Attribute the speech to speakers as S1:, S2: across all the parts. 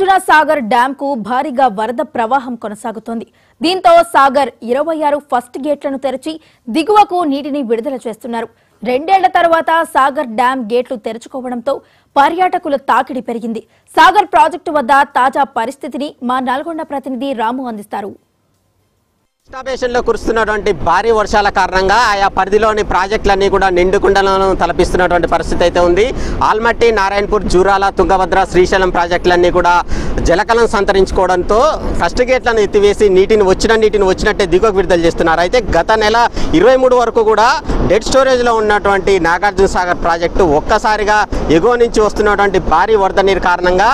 S1: Nagarjuna Sagar dam కు భారీగా వరద ప్రవాహం కొనసాగుతోంది. దీంతో సాగర్ 26 ఫస్ట్ గేట్లను తెరిచి దిగువకు నీటిని విడుదల చేస్తున్నారు. 2 ఏళ్ల తర్వాత సాగర్ డ్యామ్ గేట్లు తెరుచుకోవడంతో పర్యాటకుల తాకిడి పెరిగింది. సాగర్ ప్రాజెక్టు వద్ద తాజా పరిస్థితిని మా నల్గొండ ప్రతినిధి రాము అందిస్తారు.
S2: కృష్ణా బేసిన్లో కురుస్తున్నటువంటి భారీ వర్షాల కారణంగా ఆయా పరిధిలోని ప్రాజెక్టులన్నీ కూడా నిండుకుండలను తలపిస్తున్నటువంటి పరిస్థితి అయితే ఉంది. ఆల్మట్టి, నారాయణపూర్, జూరాల, తుంగభద్ర, శ్రీశైలం ప్రాజెక్టులన్నీ కూడా జలకలను సంతరించుకోవడంతో ఫస్ట్ గేట్లను ఎత్తివేసి నీటిని వచ్చినట్టే దిగువకు విడుదల చేస్తున్నారు. అయితే గత నెల 23 వరకు కూడా డెడ్ స్టోరేజ్లో ఉన్నటువంటి నాగార్జున సాగర్ ప్రాజెక్టు ఒక్కసారిగా ఎగువ నుంచి వస్తున్నటువంటి భారీ వరద నీరు కారణంగా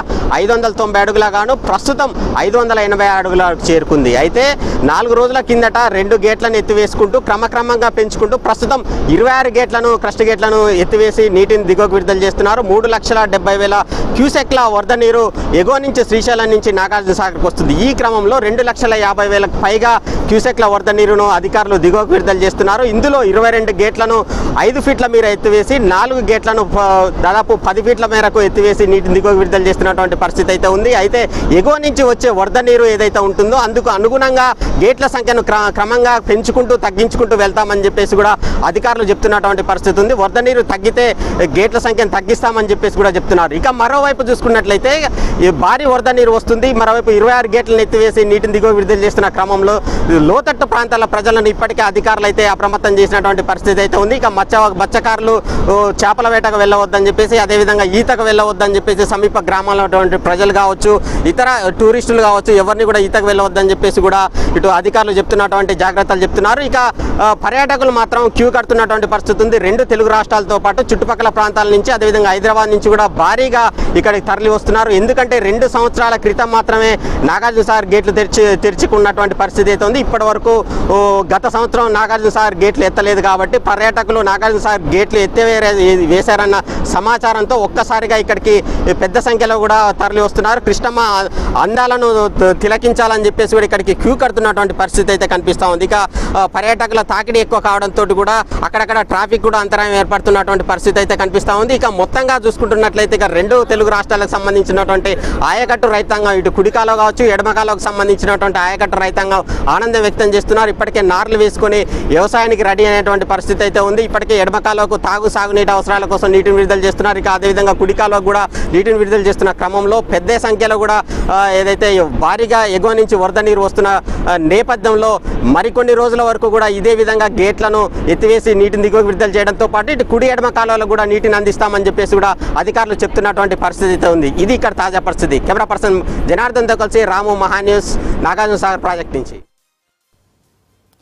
S2: 590 అడుగులగాను ప్రస్తుతం 580 అడుగులకు చేరుకుంది. అయితే 4 రోజుల కిందట 2 గేట్లను ఎత్తివేసుకుంటూ క్రమక్రమంగా పెంచుకుంటూ ప్రస్తుతం 26 గేట్లను క్రస్ట్ గేట్లను ఎత్తివేసి నీటిని దిగువకు విడుదల చేస్తున్నారు. 3,70,000 క్యూసెక్ల వరద నీరు ఎగువ నుంచి శ్రీశైలం నుంచి నాగార్జున సాగర్కి వస్తుంది. ఈ క్రమంలో 2,50,000 పైగా క్యూసెక్ల వరద నీరును అధికారులు దిగువకు విడుదల చేస్తున్నారు. ఇందులో 22 గేట్లను 5 ఫీట్ల మేర ఎత్తివేసి 4 గేట్లను దాదాపు 10 ఫీట్ల మేరకు ఎత్తివేసి నీటిని దిగువకు విడుదల చేస్తున్నటువంటి పరిస్థితి అయితే ఉంది. అయితే ఎగువ నుంచి వచ్చే వరద నీరు ఏదైతే ఉంటుందో అందుకు అనుగుణంగా గేట్ల సంఖ్యను క్రమంగా పెంచుకుంటూ తగ్గించుకుంటూ వెళ్తామని చెప్పేసి కూడా అధికారులు చెప్తున్నటువంటి పరిస్థితి ఉంది. వరద నీరు తగ్గితే గేట్ల సంఖ్యను తగ్గిస్తామని చెప్పేసి కూడా చెప్తున్నారు. ఇక మరోవైపు చూసుకున్నట్లయితే భారీ వరద నీరు వస్తుంది. మరోవైపు 26 గేట్లను ఎత్తివేసి నీటిని దిగువ విడుదల చేస్తున్న క్రమంలో లోతట్టు ప్రాంతాల ప్రజలను ఇప్పటికే అధికారులు అయితే అప్రమత్తం చేసినటువంటి పరిస్థితి అయితే ఉంది. ఇక మత్స్యకారులు చేపల వేటకు వెళ్ళవద్దని చెప్పేసి, అదేవిధంగా ఈతకు వెళ్ళవద్దని చెప్పేసి సమీప గ్రామాల్లో ప్రజలు కావచ్చు, ఇతర టూరిస్టులు కావచ్చు, ఎవరిని కూడా ఈతకు వెళ్ళవద్దని చెప్పేసి కూడా ఇటు అధికారులు చెప్తున్నటువంటి జాగ్రత్తలు చెప్తున్నారు. ఇక పర్యాటకులు మాత్రం క్యూ కడుతున్నటువంటి పరిస్థితి ఉంది. 2 తెలుగు రాష్ట్రాలతో పాటు చుట్టుపక్కల ప్రాంతాల నుంచి, అదేవిధంగా హైదరాబాద్ నుంచి కూడా భారీగా ఇక్కడికి తరలి వస్తున్నారు. ఎందుకంటే 2 సంవత్సరాల క్రితం మాత్రమే నాగార్జున సాగర్ గేట్లు తెరుచుకున్నటువంటి పరిస్థితి అయితే ఉంది. ఇప్పటి వరకు గత సంవత్సరం నాగార్జున సాగర్ గేట్లు ఎత్తలేదు కాబట్టి పర్యాటకులు నాగార్జున సాగర్ గేట్లు వేశారన్న సమాచారంతో ఒక్కసారిగా ఇక్కడికి పెద్ద సంఖ్యలో కూడా తరలి వస్తున్నారు. కృష్ణమ్మ అందాలను తిలకించాలని చెప్పేసి కూడా ఇక్కడికి క్యూ కడుతున్నటువంటి పరిస్థితి అయితే కనిపిస్తూ ఉంది. ఇక పర్యాటకుల తాకిడి ఎక్కువ కావడంతో కూడా అక్కడక్కడ ట్రాఫిక్ కూడా అంతరాయం ఏర్పడుతున్నటువంటి పరిస్థితి అయితే కనిపిస్తూ ఉంది. ఇక మొత్తంగా చూసుకుంటున్నట్లయితే ఇక 2 తెలుగు రాష్ట్రాలకు సంబంధించినటువంటి ఆయకట్టు రైతాంగం, ఇటు కుడికాలో కావచ్చు ఎడమకాలోకి సంబంధించినటువంటి ఆయకట్టు రైతాంగం ఆనందం వ్యక్తం చేస్తున్నారు. ఇప్పటికే నార్లు వేసుకొని వ్యవసాయానికి రెడీ అయినటువంటి పరిస్థితి అయితే ఉంది. ఇప్పటికే ఎడమకాలకు సాగునీటి అవసరాల కోసం నీటిని విడుదల చేస్తున్నారు. ఇక అదేవిధంగా కుడికాలకు కూడా నీటిని విడుదల చేస్తున్న క్రమంలో పెద్ద సంఖ్యలో కూడా ఏదైతే భారీగా ఎగువ నుంచి వరద నీరు వస్తున్న నేపథ్యంలో మరికొన్ని రోజుల వరకు కూడా ఇదే విధంగా గేట్లను ఎత్తివేసి నీటిని దిగువకు విడుదల చేయడంతో పాటు ఇటు కుడి ఎడమ కాలువలకు కూడా నీటిని అందిస్తామని చెప్పేసి కూడా అధికారులు చెప్తున్నటువంటి పరిస్థితి అయితే ఉంది. ఇది ఇక్కడ తాజా పరిస్థితి. కెమెరా పర్సన్ జనార్దన్తో కలిసి రాము, మహా న్యూస్, నాగార్జున సాగర్ ప్రాజెక్ట్ నుంచి.